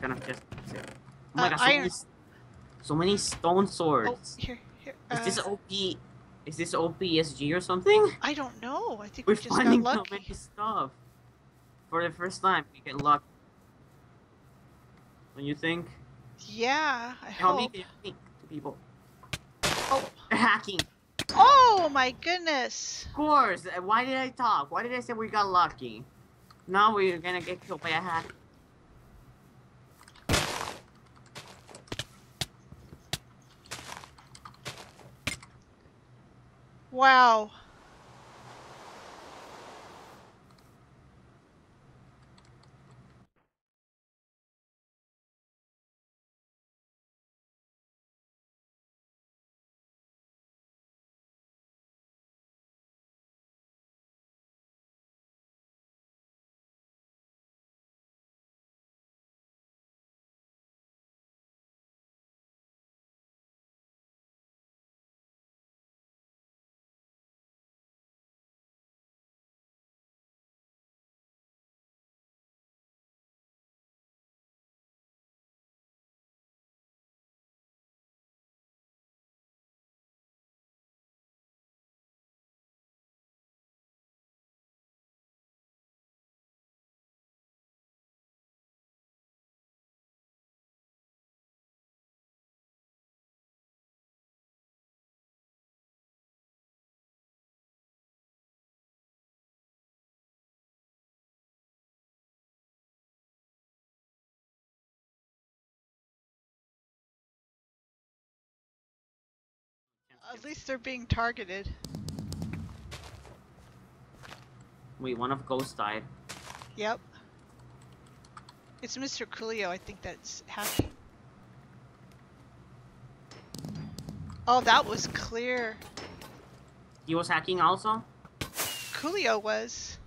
kind of chest is it? Oh my god, iron. So many stone Oh, swords. here. Is this OP? Is this OPSG or something? I don't know. I think We're we just got finding so lucky. many stuff. For the first time, we get lucky. Don't you think? Yeah, I Help me, hope. can you help me? Two people. Oh. They're hacking. Oh my goodness. Of course. Why did I talk? Why did I say we got lucky? Now we're gonna get killed by a hack. Wow. At least they're being targeted. Wait, one of Ghost died. Yep. It's Mr. Coolio, I think that's hacking. Oh, that was clear. He was hacking also? Coolio was.